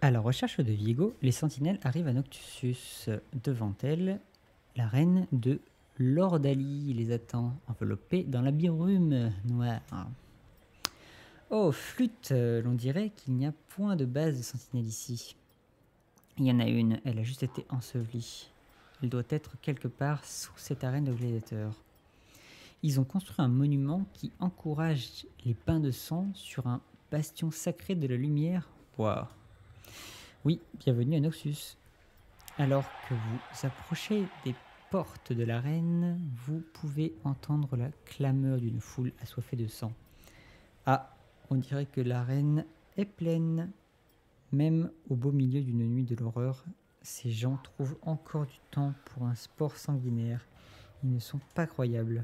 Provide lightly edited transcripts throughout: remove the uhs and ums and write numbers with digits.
À la recherche de Viego, les sentinelles arrivent à Noctius. Devant elle, la reine de Lordalie les attend, enveloppée dans la brume noire. Oh, flûte, l'on dirait qu'il n'y a point de base de sentinelle ici. Il y en a une, elle a juste été ensevelie. Elle doit être quelque part sous cette arène de gladiateurs. Ils ont construit un monument qui encourage les bains de sang sur un bastion sacré de la lumière. Waouh! Oui, bienvenue à Noxus. Alors que vous approchez des portes de l'arène, vous pouvez entendre la clameur d'une foule assoiffée de sang. Ah, on dirait que l'arène est pleine. Même au beau milieu d'une nuit de l'horreur, ces gens trouvent encore du temps pour un sport sanguinaire. Ils ne sont pas croyables.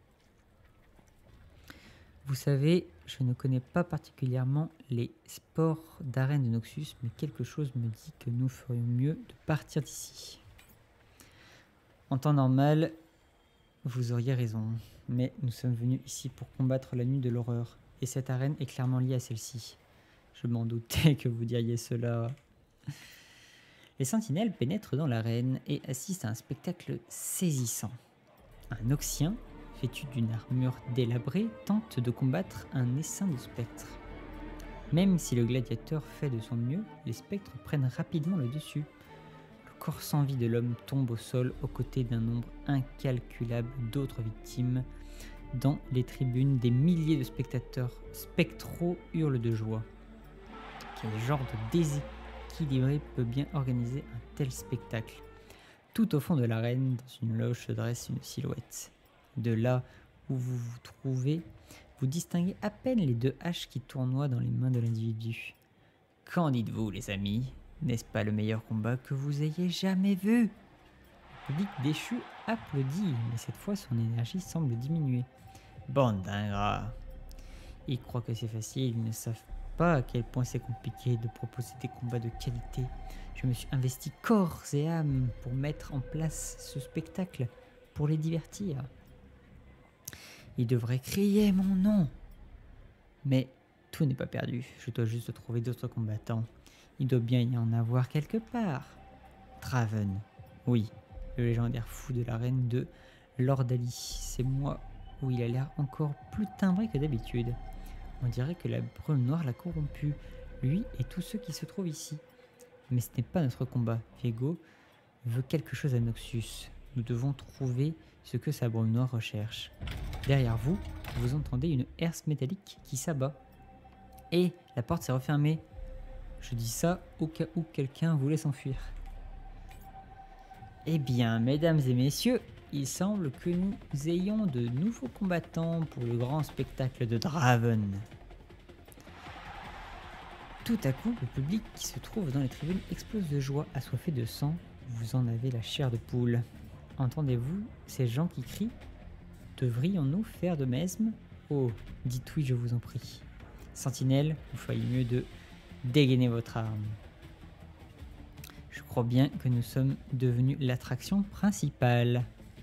Vous savez, je ne connais pas particulièrement les sports d'arène de Noxus, mais quelque chose me dit que nous ferions mieux de partir d'ici. En temps normal, vous auriez raison, mais nous sommes venus ici pour combattre la nuit de l'horreur, et cette arène est clairement liée à celle-ci. Je m'en doutais que vous diriez cela. Les sentinelles pénètrent dans l'arène et assistent à un spectacle saisissant. Un Oxien, vêtu d'une armure délabrée, tente de combattre un essaim de spectres. Même si le gladiateur fait de son mieux, les spectres prennent rapidement le dessus. Le corps sans vie de l'homme tombe au sol aux côtés d'un nombre incalculable d'autres victimes. Dans les tribunes, des milliers de spectateurs spectraux hurlent de joie. Quel genre de déséquilibré peut bien organiser un tel spectacle? Tout au fond de l'arène, dans une loge, se dresse une silhouette. De là où vous vous trouvez, vous distinguez à peine les deux haches qui tournoient dans les mains de l'individu. Qu'en dites-vous, les amis? N'est-ce pas le meilleur combat que vous ayez jamais vu? Le public déchu applaudit, mais cette fois son énergie semble diminuer. Bande d'ingrats. Ils croient que c'est facile, ils ne savent pas à quel point c'est compliqué de proposer des combats de qualité. Je me suis investi corps et âme pour mettre en place ce spectacle, pour les divertir. Ils devraient crier mon nom. Mais tout n'est pas perdu, je dois juste trouver d'autres combattants. Il doit bien y en avoir quelque part. Draven, oui, le légendaire fou de l'arène de Lordalie. C'est moi où il a l'air encore plus timbré que d'habitude. On dirait que la brume noire l'a corrompu, lui et tous ceux qui se trouvent ici. Mais ce n'est pas notre combat. Viego veut quelque chose à Noxus. Nous devons trouver ce que sa brume noire recherche. Derrière vous, vous entendez une herse métallique qui s'abat. Et la porte s'est refermée. Je dis ça au cas où quelqu'un voulait s'enfuir. Eh bien, mesdames et messieurs, il semble que nous ayons de nouveaux combattants pour le grand spectacle de Draven. Tout à coup, le public qui se trouve dans les tribunes explose de joie, assoiffé de sang. Vous en avez la chair de poule. Entendez-vous ces gens qui crient? Devrions-nous faire de mesme? Oh, dites oui, je vous en prie. Sentinelle, vous feriez mieux de dégainer votre arme. Je crois bien que nous sommes devenus l'attraction principale.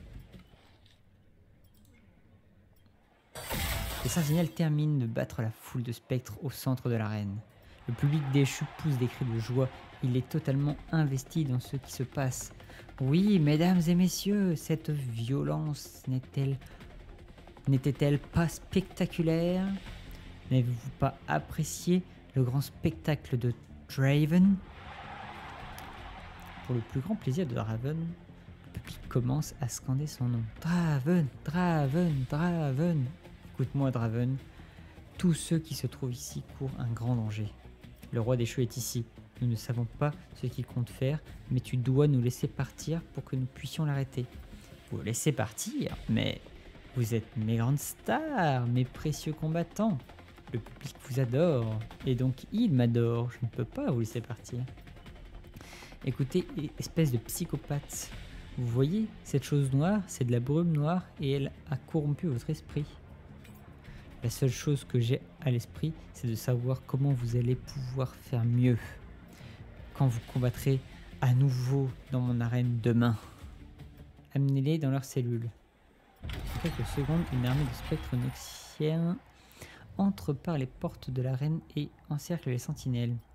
Les sentinelles terminent de battre la foule de spectres au centre de l'arène. Le public déchu pousse des cris de joie. Il est totalement investi dans ce qui se passe. Oui, mesdames et messieurs, cette violence n'était-elle pas spectaculaire? N'avez-vous pas apprécié le grand spectacle de Draven? Pour le plus grand plaisir de Draven, le public commence à scander son nom. Draven, Draven, Draven. Écoute-moi, Draven. Tous ceux qui se trouvent ici courent un grand danger. Le roi déchu est ici. Nous ne savons pas ce qu'il compte faire, mais tu dois nous laisser partir pour que nous puissions l'arrêter. Vous laissez partir? Mais vous êtes mes grandes stars, mes précieux combattants. Le public vous adore, et donc il m'adore. Je ne peux pas vous laisser partir. Écoutez, espèce de psychopathe. Vous voyez, cette chose noire, c'est de la brume noire, et elle a corrompu votre esprit. La seule chose que j'ai à l'esprit, c'est de savoir comment vous allez pouvoir faire mieux quand vous combattrez à nouveau dans mon arène demain. Amenez-les dans leurs cellules. En quelques secondes, une armée de spectres noxiens entre par les portes de l'arène et encercle les sentinelles.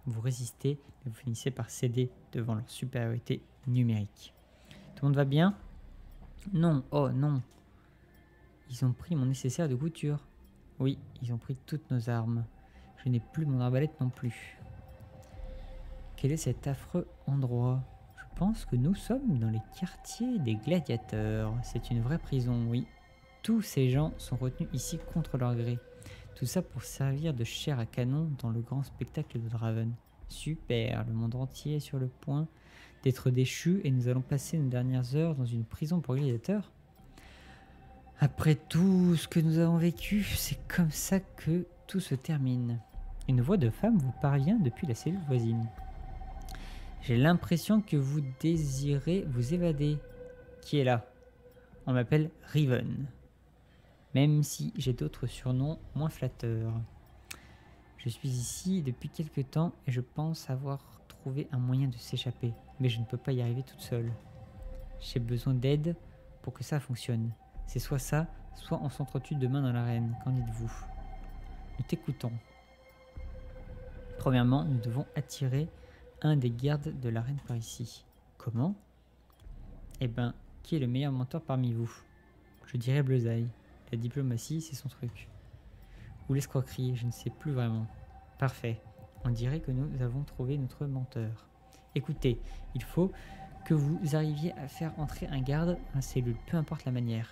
Vous résistez, mais vous finissez par céder devant leur supériorité numérique. Tout le monde va bien? Non, oh non. Ils ont pris mon nécessaire de couture. Oui, ils ont pris toutes nos armes. Je n'ai plus mon arbalète non plus. Quel est cet affreux endroit? Je pense que nous sommes dans les quartiers des gladiateurs. C'est une vraie prison, oui. Tous ces gens sont retenus ici contre leur gré. Tout ça pour servir de chair à canon dans le grand spectacle de Draven. Super, le monde entier est sur le point d'être déchu et nous allons passer nos dernières heures dans une prison pour gladiateurs. Après tout ce que nous avons vécu, c'est comme ça que tout se termine. Une voix de femme vous parvient depuis la cellule voisine. J'ai l'impression que vous désirez vous évader. Qui est là? On m'appelle Riven. Même si j'ai d'autres surnoms moins flatteurs. Je suis ici depuis quelque temps et je pense avoir trouvé un moyen de s'échapper. Mais je ne peux pas y arriver toute seule. J'ai besoin d'aide pour que ça fonctionne. C'est soit ça, soit on s'entretue demain dans l'arène. Qu'en dites-vous? Nous t'écoutons. Premièrement, nous devons attirer un des gardes de l'arène par ici. Comment? Eh ben, qui est le meilleur menteur parmi vous? Je dirais Bleuzaï. La diplomatie, c'est son truc. Ou l'escroquerie, je ne sais plus vraiment. Parfait. On dirait que nous avons trouvé notre menteur. Écoutez, il faut que vous arriviez à faire entrer un garde dans la cellule, peu importe la manière.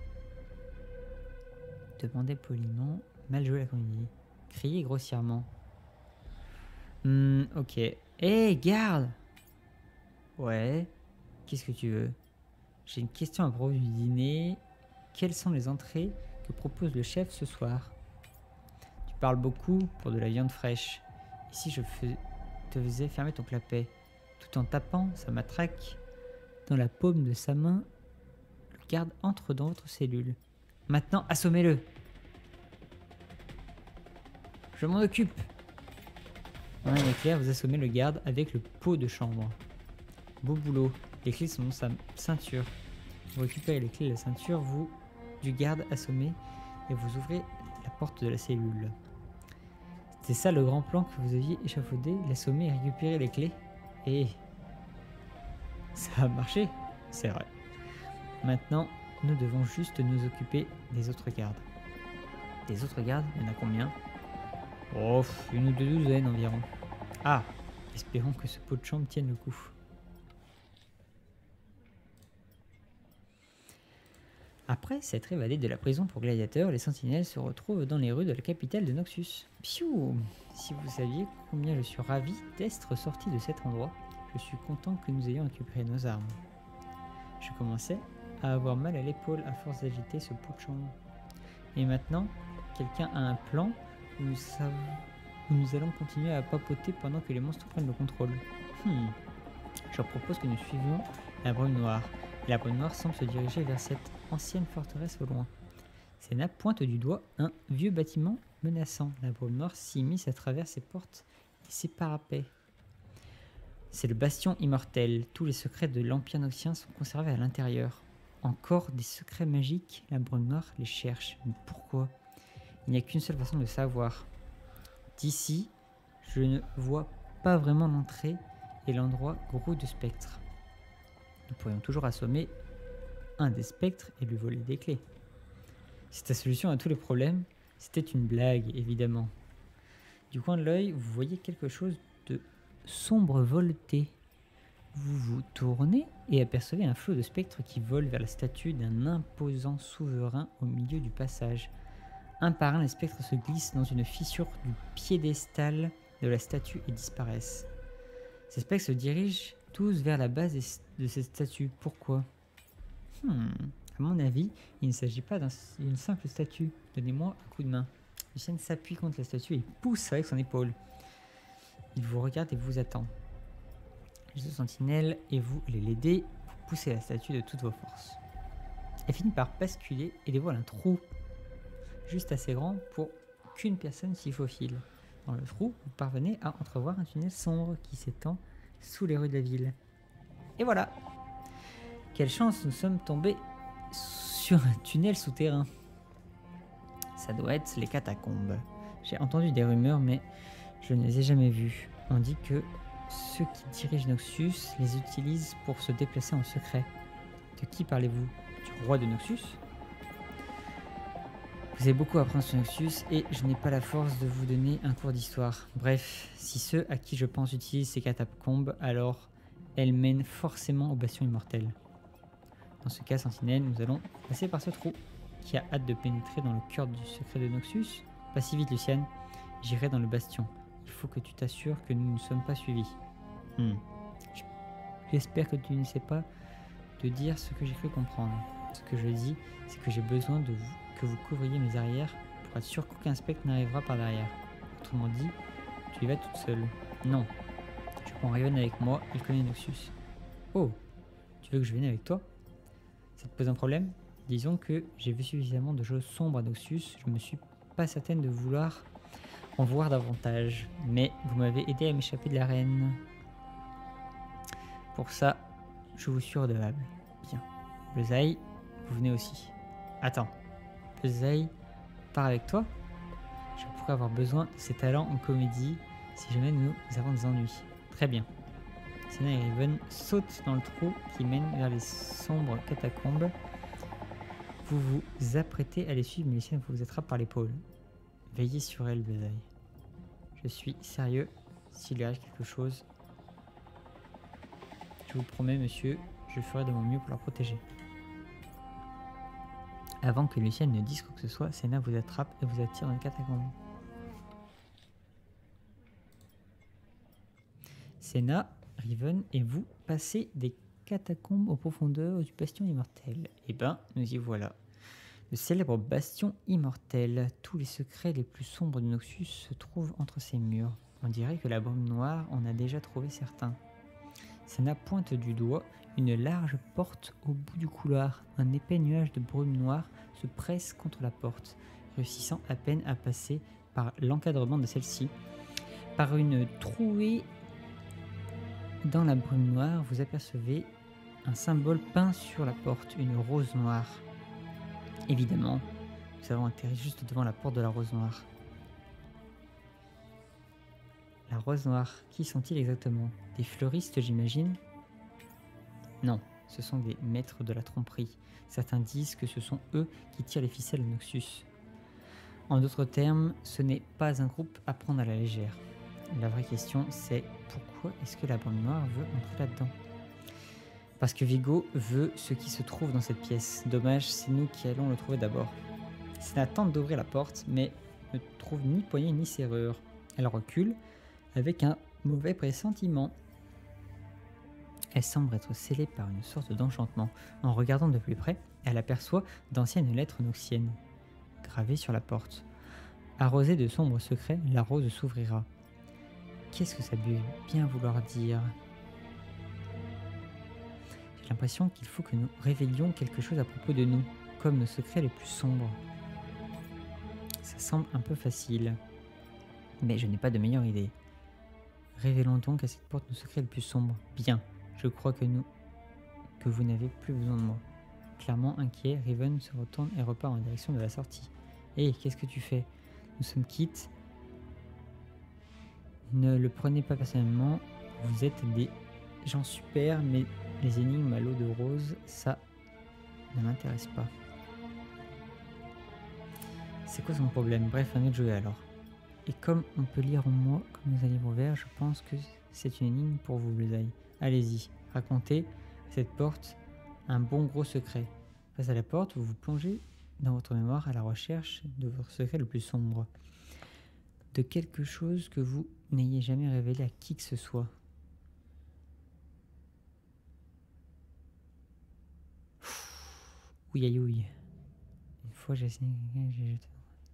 Demandez poliment, mal joué la comédie. Criez grossièrement. Ok. Hé, garde! Ouais. Qu'est-ce que tu veux? J'ai une question à propos du dîner. Quelles sont les entrées que propose le chef ce soir? Tu parles beaucoup pour de la viande fraîche. Et si je te faisais fermer ton clapet, tout en tapant sa matraque dans la paume de sa main, le garde entre dans votre cellule. Maintenant, assommez-le. Je m'en occupe. En un éclair, vous assommez le garde avec le pot de chambre. Beau boulot. Les clés sont dans sa ceinture. Vous récupérez les clés de la ceinture, du garde assommé, et vous ouvrez la porte de la cellule. C'est ça le grand plan que vous aviez échafaudé, l'assommer et récupérer les clés. Et ça a marché, c'est vrai. Maintenant, nous devons juste nous occuper des autres gardes. Des autres gardes, il y en a combien? Oh, une ou deux douzaines environ. Ah, espérons que ce pot de chambre tienne le coup. Après s'être évadés de la prison pour gladiateurs, les sentinelles se retrouvent dans les rues de la capitale de Noxus. Piou! Si vous saviez combien je suis ravi d'être sorti de cet endroit, je suis content que nous ayons récupéré nos armes. Je commençais à avoir mal à l'épaule à force d'agiter ce pot de chambre. Et maintenant, quelqu'un a un plan où nous allons continuer à papoter pendant que les monstres prennent le contrôle. Je propose que nous suivions la brume noire. Et la brume noire semble se diriger vers cette ancienne forteresse au loin. Sena pointe du doigt un vieux bâtiment menaçant. La brume noire s'immisce à travers ses portes et ses parapets. C'est le bastion immortel. Tous les secrets de l'Empire noxien sont conservés à l'intérieur. Encore des secrets magiques, la brume noire les cherche. Mais pourquoi? Il n'y a qu'une seule façon de le savoir. D'ici, je ne vois pas vraiment l'entrée et l'endroit gros de spectres. Nous pourrions toujours assommer un des spectres et lui voler des clés. C'est la solution à tous les problèmes. C'était une blague, évidemment. Du coin de l'œil, vous voyez quelque chose de sombre volté. Vous vous tournez et apercevez un flot de spectres qui volent vers la statue d'un imposant souverain au milieu du passage. Un par un, les spectres se glissent dans une fissure du piédestal de la statue et disparaissent. Ces spectres se dirigent tous vers la base de cette statue. Pourquoi? À mon avis, il ne s'agit pas d'une simple statue. Donnez-moi un coup de main. Lucien s'appuie contre la statue et pousse avec son épaule. Il vous regarde et vous attend. Les deux sentinelles et vous les l'aidez. Vous poussez la statue de toutes vos forces. Elle finit par basculer et dévoile un trou juste assez grand pour qu'une personne s'y faufile. Dans le trou, vous parvenez à entrevoir un tunnel sombre qui s'étend sous les rues de la ville. Et voilà! Quelle chance, nous sommes tombés sur un tunnel souterrain. Ça doit être les catacombes. J'ai entendu des rumeurs, mais je ne les ai jamais vues. On dit que ceux qui dirigent Noxus les utilisent pour se déplacer en secret. De qui parlez-vous? Du roi de Noxus? Vous avez beaucoup à apprendre sur Noxus et je n'ai pas la force de vous donner un cours d'histoire. Bref, si ceux à qui je pense utilisent ces catacombes, alors elles mènent forcément au bastion immortel. Dans ce cas, Sentinelle, nous allons passer par ce trou. Qui a hâte de pénétrer dans le cœur du secret de Noxus? Pas si vite, Luciane. J'irai dans le bastion. Il faut que tu t'assures que nous ne sommes pas suivis. J'espère que tu ne sais pas de dire ce que j'ai cru comprendre. Ce que je dis, c'est que j'ai besoin de vous, que vous couvriez mes arrières pour être sûr qu'aucun spectre n'arrivera par derrière. Autrement dit, tu y vas toute seule. Non. Je prends Riven avec moi, il connaît Noxus. Oh, tu veux que je vienne avec toi? Ça te pose un problème? Disons que j'ai vu suffisamment de choses sombres à Noxus, je me suis pas certaine de vouloir en voir davantage. Mais vous m'avez aidé à m'échapper de l'arène. Pour ça, je vous suis redevable. Bien. Bullseye, vous venez aussi. Attends. Bullseye part avec toi? Je pourrais avoir besoin de ses talents en comédie si jamais nous avons des ennuis. Très bien. Senna et Riven sautent dans le trou qui mène vers les sombres catacombes. Vous vous apprêtez à les suivre, mais Luciane vous attrape par l'épaule. Veillez sur elle, Bullseye. Je suis sérieux. S'il lui arrive quelque chose, je vous promets, monsieur, je ferai de mon mieux pour la protéger. Avant que Luciane ne dise quoi que ce soit, Senna vous attrape et vous attire dans les catacombes. Senna, Riven et vous passez des catacombes aux profondeurs du bastion immortel. Et ben, nous y voilà. Le célèbre bastion immortel. Tous les secrets les plus sombres de Noxus se trouvent entre ces murs. On dirait que la brume noire en a déjà trouvé certains. Senna pointe du doigt une large porte au bout du couloir. Un épais nuage de brume noire se presse contre la porte, réussissant à peine à passer par l'encadrement de celle-ci. Par une trouée dans la brume noire, vous apercevez un symbole peint sur la porte, une rose noire. Évidemment, nous avons atterri juste devant la porte de la rose noire. La rose noire, qui sont-ils exactement? Des fleuristes, j'imagine? Non, ce sont des maîtres de la tromperie. Certains disent que ce sont eux qui tirent les ficelles de Noxus. En d'autres termes, ce n'est pas un groupe à prendre à la légère. La vraie question, c'est pourquoi est-ce que la brume noire veut entrer là-dedans? Parce que Vigo veut ce qui se trouve dans cette pièce. Dommage, c'est nous qui allons le trouver d'abord. Senna tente d'ouvrir la porte, mais ne trouve ni poignée ni serrure. Elle recule avec un mauvais pressentiment. Elle semble être scellée par une sorte d'enchantement. En regardant de plus près, elle aperçoit d'anciennes lettres noxiennes gravées sur la porte. Arrosée de sombres secrets, la rose s'ouvrira. Qu'est-ce que ça peut bien vouloir dire? J'ai l'impression qu'il faut que nous révélions quelque chose à propos de nous, comme nos secrets les plus sombres. Ça semble un peu facile, mais je n'ai pas de meilleure idée. Révélons donc à cette porte nos secrets les plus sombres. Bien, je crois que vous n'avez plus besoin de moi. Clairement inquiet, Riven se retourne et repart en direction de la sortie. Hé, qu'est-ce que tu fais? Nous sommes quittes. Ne le prenez pas personnellement, vous êtes des gens super, mais les énigmes à l'eau de rose, ça ne m'intéresse pas. C'est quoi son problème? Bref, un autre jeu alors. Et comme on peut lire en moi, comme dans un livre vert, je pense que c'est une énigme pour vous, Bullseye. Allez-y, racontez cette porte un bon gros secret. Face à la porte, vous vous plongez dans votre mémoire à la recherche de votre secret le plus sombre. De quelque chose que vous n'ayez jamais révélé à qui que ce soit. Ouïe aïe ouïe. Une fois j'ai assassiné quelqu'un, j'ai jeté.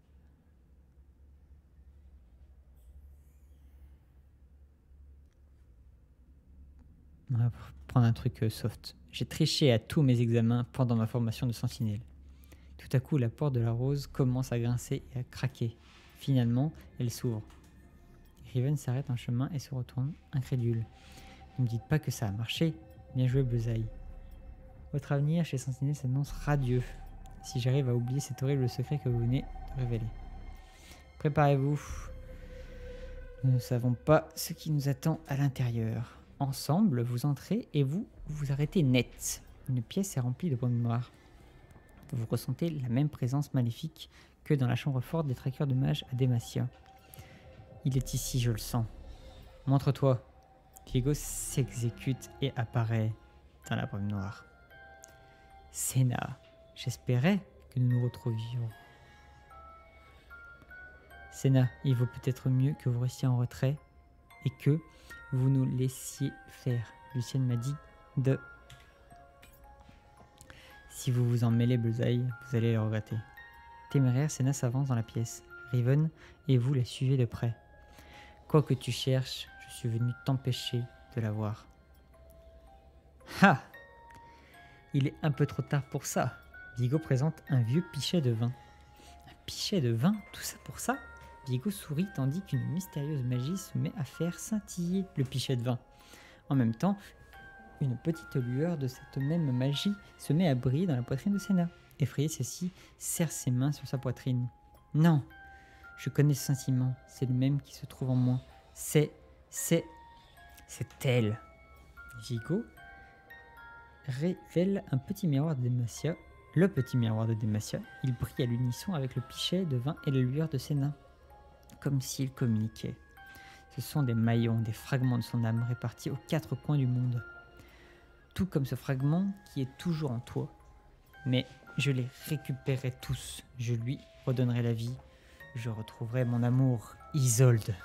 On va prendre un truc soft. J'ai triché à tous mes examens pendant ma formation de sentinelle. Tout à coup, la porte de la rose commence à grincer et à craquer. Finalement, elle s'ouvre. Riven s'arrête en chemin et se retourne, incrédule. Ne me dites pas que ça a marché. Bien joué, Bullseye. Votre avenir chez Sentinelle s'annonce radieux, si j'arrive à oublier cet horrible secret que vous venez de révéler. Préparez-vous. Nous ne savons pas ce qui nous attend à l'intérieur. Ensemble, vous entrez et vous vous arrêtez net. Une pièce est remplie de brume noire. Vous ressentez la même présence maléfique que dans la chambre forte des traqueurs de mages à Demacia. Il est ici, je le sens. Montre-toi. Diego s'exécute et apparaît dans la brume noire. Senna, j'espérais que nous nous retrouvions. Senna, il vaut peut-être mieux que vous restiez en retrait et que vous nous laissiez faire. Lucienne m'a dit de... Si vous vous en mêlez, Bullseye, vous allez le regretter. Téméraire, Senna s'avance dans la pièce. Riven et vous la suivez de près. Quoi que tu cherches, je suis venu t'empêcher de la voir. Ha! Il est un peu trop tard pour ça. Vigo présente un vieux pichet de vin. Un pichet de vin? Tout ça pour ça? Vigo sourit tandis qu'une mystérieuse magie se met à faire scintiller le pichet de vin. En même temps, une petite lueur de cette même magie se met à briller dans la poitrine de Senna. Effrayée, celle-ci serre ses mains sur sa poitrine. Non, je connais ce sentiment, c'est le même qui se trouve en moi. C'est elle. Vigo révèle un petit miroir de Demacia. Le petit miroir de Demacia, il brille à l'unisson avec le pichet de vin et la lueur de Senna, comme s'ils communiquaient. Ce sont des maillons, des fragments de son âme répartis aux quatre coins du monde. Tout comme ce fragment qui est toujours en toi. Mais je les récupérerai tous. Je lui redonnerai la vie. Je retrouverai mon amour, Isolde.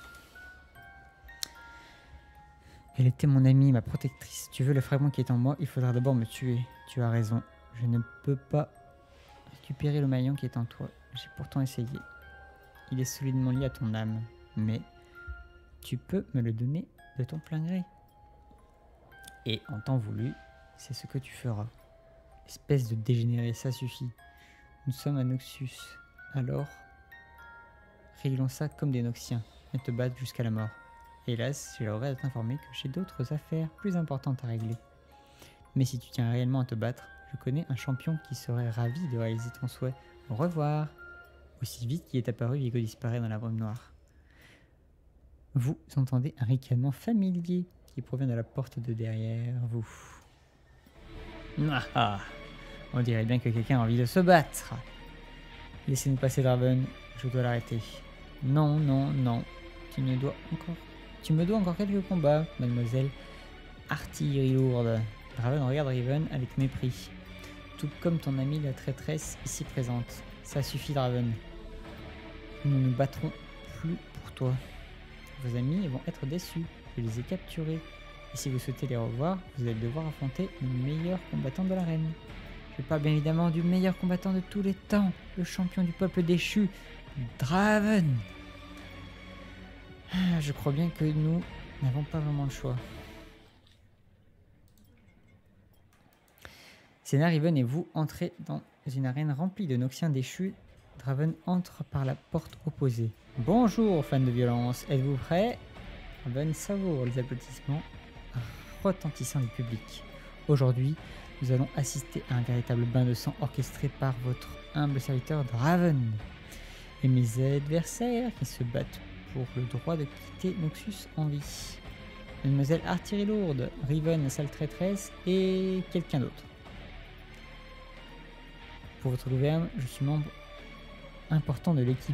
Elle était mon amie, ma protectrice. Tu veux le fragment qui est en moi, il faudra d'abord me tuer. Tu as raison. Je ne peux pas récupérer le maillon qui est en toi. J'ai pourtant essayé. Il est solidement lié à ton âme. Mais tu peux me le donner de ton plein gré. Et en temps voulu, c'est ce que tu feras. Espèce de dégénéré, ça suffit. Nous sommes à Noxus. Alors, réglons ça comme des Noxiens et te battre jusqu'à la mort. Hélas, j'ai le regret de t'informer que j'ai d'autres affaires plus importantes à régler. Mais si tu tiens réellement à te battre, je connais un champion qui serait ravi de réaliser ton souhait. Au revoir. Aussi vite qu'il est apparu, Vigo disparaît dans la brume noire. Vous entendez un ricanement familier qui provient de la porte de derrière vous. Ah, on dirait bien que quelqu'un a envie de se battre. Laissez-nous passer, Draven. Je dois l'arrêter. Non, non, non. Tu me dois encore quelques combats, mademoiselle. Artillerie lourde. Draven regarde Riven avec mépris. Tout comme ton amie la traîtresse ici présente. Ça suffit, Draven. Nous ne nous battrons plus pour toi. Vos amis vont être déçus. Je les ai capturés. Et si vous souhaitez les revoir, vous allez devoir affronter le meilleur combattant de l'arène. Je parle bien évidemment du meilleur combattant de tous les temps, le champion du peuple déchu, Draven. Je crois bien que nous n'avons pas vraiment le choix. Senna, Riven et vous entrez dans une arène remplie de Noxiens déchus. Draven entre par la porte opposée. Bonjour, fans de violence, êtes-vous prêts? Draven savoure les applaudissements retentissants du public. Aujourd'hui, nous allons assister à un véritable bain de sang orchestré par votre humble serviteur Draven et mes adversaires qui se battent pour le droit de quitter Noxus en vie. Mademoiselle Artillerie Lourde, Riven, la sale traîtresse et quelqu'un d'autre. Pour votre gouverne, je suis membre important de l'équipe.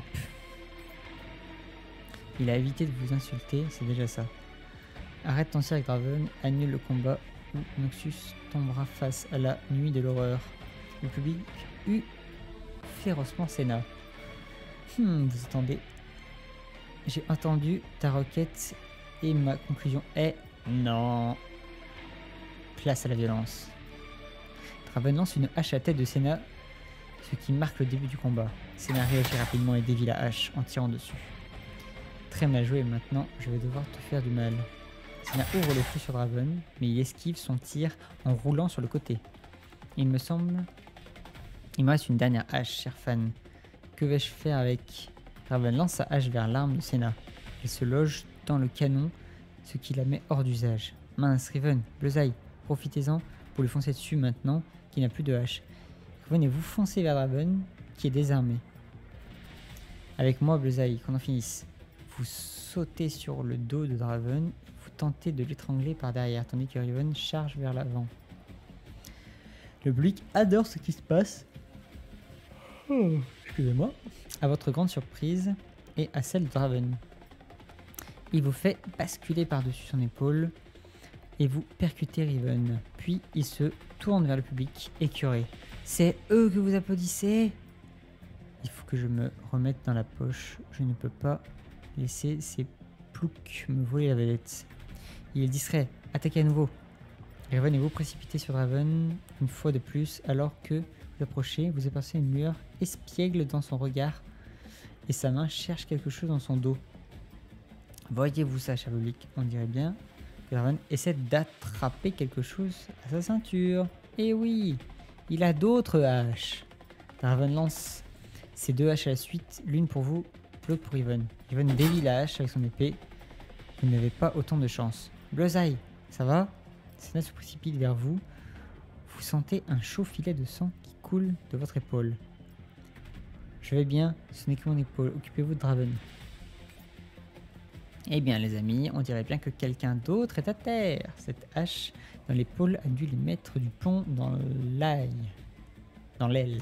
Il a évité de vous insulter, c'est déjà ça. Arrête ton cirque, Draven, annule le combat où Noxus tombera face à la nuit de l'horreur. Le public eut férocement Senna. Vous attendez. J'ai entendu ta requête et ma conclusion est non. Place à la violence. Draven lance une hache à tête de Senna, ce qui marque le début du combat. Senna réagit rapidement et dévie la hache en tirant dessus. Très mal joué, maintenant je vais devoir te faire du mal. Senna ouvre le feu sur Draven, mais il esquive son tir en roulant sur le côté. Il me reste une dernière hache, cher fan. Que vais-je faire avec? Draven lance sa hache vers l'arme de Senna. Elle se loge dans le canon, ce qui la met hors d'usage. Mince, Riven, Bullseye, profitez-en pour lui foncer dessus maintenant qu'il n'a plus de hache. Riven et vous foncez vers Draven, qui est désarmé. Avec moi, Bullseye, qu'on en finisse. Vous sautez sur le dos de Draven, vous tentez de l'étrangler par derrière, tandis que Riven charge vers l'avant. Le public adore ce qui se passe. Oh, excusez-moi. À votre grande surprise et à celle de Draven. Il vous fait basculer par-dessus son épaule et vous percutez Riven. Puis il se tourne vers le public, écœuré. C'est eux que vous applaudissez? Il faut que je me remette dans la poche. Je ne peux pas laisser ces ploucs me voler la vedette. Il est distrait. Attaquez à nouveau. Riven et vous précipitez sur Draven une fois de plus, alors que vous approchez, vous apercevez une lueur espiègle dans son regard et sa main cherche quelque chose dans son dos. Voyez-vous ça, cher public? On dirait bien que Draven essaie d'attraper quelque chose à sa ceinture. Et oui, il a d'autres haches. Draven lance ses 2 haches à la suite, l'une pour vous, l'autre pour Riven. Riven dévie la hache avec son épée. Vous n'avez pas autant de chance. Bullseye, ça va? Senna se précipite vers vous. Vous sentez un chaud filet de sang qui coule de votre épaule. Je vais bien, ce n'est que mon épaule. Occupez-vous de Draven. Eh bien les amis, on dirait bien que quelqu'un d'autre est à terre. Cette hache dans l'épaule a dû lui mettre du plomb dans l'ail. Dans l'aile.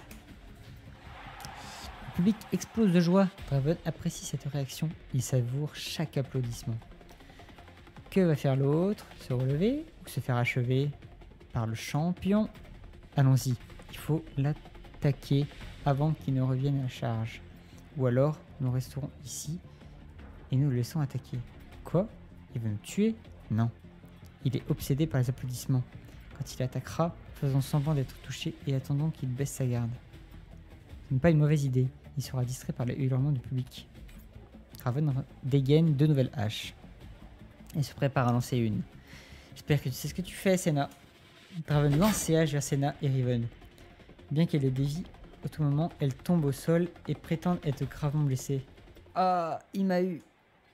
Le public explose de joie. Draven apprécie cette réaction. Il savoure chaque applaudissement. Que va faire l'autre? Se relever ou se faire achever par le champion? Allons-y, il faut l'attaquer avant qu'il ne revienne à la charge. Ou alors, nous resterons ici et nous le laissons attaquer. Quoi? Il veut nous tuer? Non. Il est obsédé par les applaudissements. Quand il attaquera, faisons semblant d'être touché et attendons qu'il baisse sa garde. Ce n'est pas une mauvaise idée. Il sera distrait par les hurlements du public. Draven dégaine 2 nouvelles haches et se prépare à lancer une. J'espère que tu sais ce que tu fais, Senna. Draven lance ses haches vers Senna et Riven. Bien qu'elle les dévie, au tout moment, elle tombe au sol et prétend être gravement blessée. Ah, il m'a eu.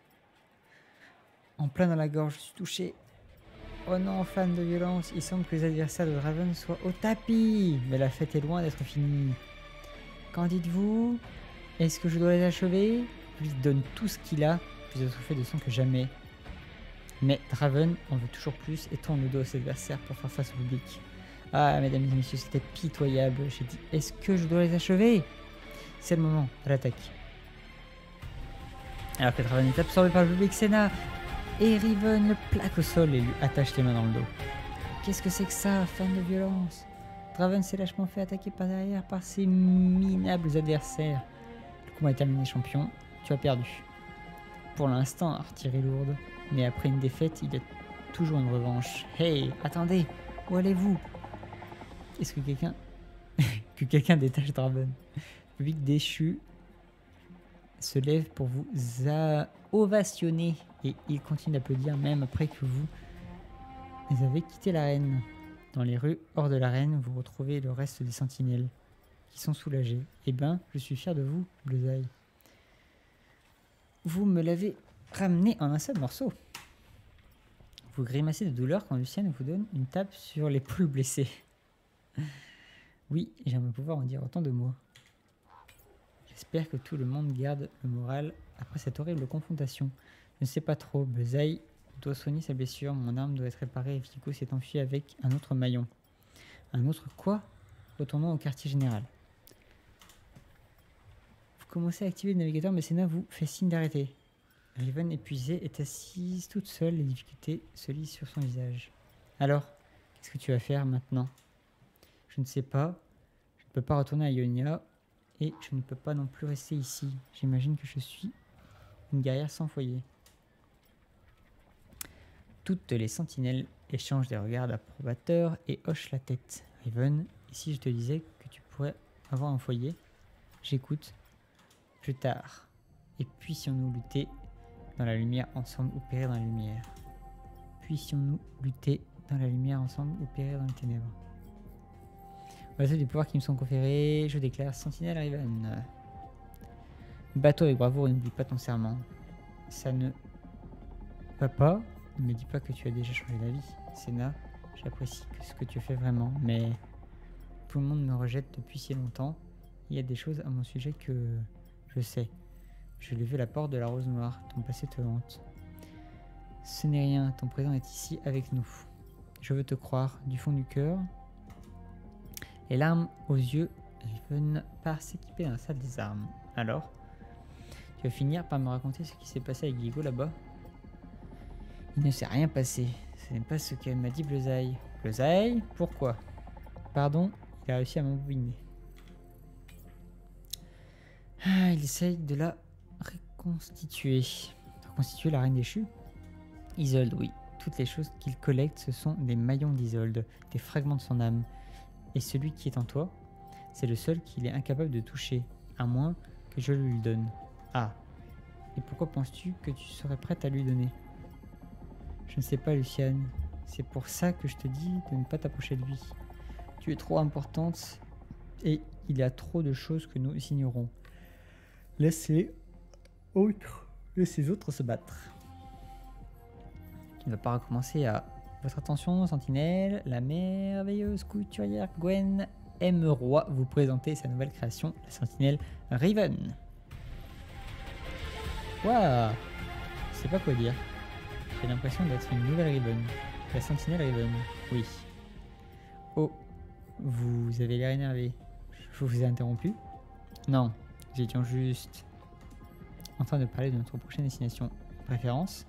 En plein dans la gorge, je suis touché. Oh non, fan de violence, il semble que les adversaires de Draven soient au tapis. Mais la fête est loin d'être finie. Qu'en dites-vous? Est-ce que je dois les achever? Lui donne tout ce qu'il a, plus étouffé de sang que jamais. Mais Draven en veut toujours plus et tourne le dos à ses adversaires pour faire face au public. Ah, mesdames et messieurs, c'était pitoyable. J'ai dit, est-ce que je dois les achever? C'est le moment, à l'attaque. Alors que Draven est absorbé par le public, Senna et Riven le plaque au sol et lui attache les mains dans le dos. Qu'est-ce que c'est que ça, fan de violence? Draven s'est lâchement fait attaquer par derrière par ses minables adversaires. Le combat est terminé, champion. Tu as perdu. Pour l'instant, artillerie lourde. Mais après une défaite, il y a toujours une revanche. Hey, attendez, où allez-vous? Est-ce que quelqu'un détache Draven? Le public déchu se lève pour vous ovationner et il continue d'applaudir même après que vous avez quitté l'arène. Dans les rues hors de l'arène, vous retrouvez le reste des sentinelles qui sont soulagés. Eh ben, je suis fier de vous, Bullseye. Vous me l'avez ramené en un seul morceau. Vous grimacez de douleur quand Lucienne vous donne une tape sur l'épaule blessée. Oui, j'aimerais pouvoir en dire autant de mots. J'espère que tout le monde garde le moral après cette horrible confrontation. Je ne sais pas trop, Bullseye doit soigner sa blessure, mon arme doit être réparée et Vigo s'est enfui avec un autre maillon. Un autre quoi? Retournons au quartier général. Vous commencez à activer le navigateur, mais Senna vous fait signe d'arrêter. Riven, épuisée, est assise toute seule, les difficultés se lisent sur son visage. Alors, qu'est-ce que tu vas faire maintenant? Je ne sais pas. Je ne peux pas retourner à Ionia et je ne peux pas non plus rester ici. J'imagine que je suis une guerrière sans foyer. Toutes les sentinelles échangent des regards approbateurs et hochent la tête. Riven, et si je te disais que tu pourrais avoir un foyer? J'écoute. Plus tard. Et puissions-nous lutter dans la lumière ensemble ou périr dans la lumière. Puissions-nous lutter dans la lumière ensemble ou périr dans les ténèbres. Voilà des pouvoirs qui me sont conférés. Je déclare Sentinelle Riven. Bateau avec bravoure et n'oublie pas ton serment. Ça ne va pas. Ne me dis pas que tu as déjà changé d'avis. Senna, j'apprécie ce que tu fais vraiment, mais tout le monde me rejette depuis si longtemps. Il y a des choses à mon sujet que je sais. Je l'ai vu à la porte de la Rose Noire. Ton passé te hante. Ce n'est rien. Ton présent est ici avec nous. Je veux te croire du fond du cœur. Les larmes aux yeux, Riven part s'équiper dans la salle des armes. Alors, tu vas finir par me raconter ce qui s'est passé avec Guigo là-bas. Il ne s'est rien passé. Ce n'est pas ce qu'elle m'a dit Bleuzaï. Bleuzaï? Pourquoi? Pardon, il a réussi à m'embobiner. Ah, il essaye de la reconstituer. Reconstituer la reine déchue? Isolde, oui. Toutes les choses qu'il collecte, ce sont des maillons d'Isolde, des fragments de son âme. Et celui qui est en toi, c'est le seul qu'il est incapable de toucher, à moins que je le lui donne. Ah. Et pourquoi penses-tu que tu serais prête à lui donner? Je ne sais pas, Luciane. C'est pour ça que je te dis de ne pas t'approcher de lui. Tu es trop importante et il y a trop de choses que nous ignorons. Laisse les autres se battre. Tu ne vas pas recommencer à... Votre attention, sentinelle, la merveilleuse couturière Gwen Emmeroy vous présenter sa nouvelle création, la sentinelle Riven. Waouh! Je sais pas quoi dire. J'ai l'impression d'être une nouvelle Riven. La sentinelle Riven, oui. Oh, vous avez l'air énervé. Je vous ai interrompu? Non, nous étions juste en train de parler de notre prochaine destination. Préférence?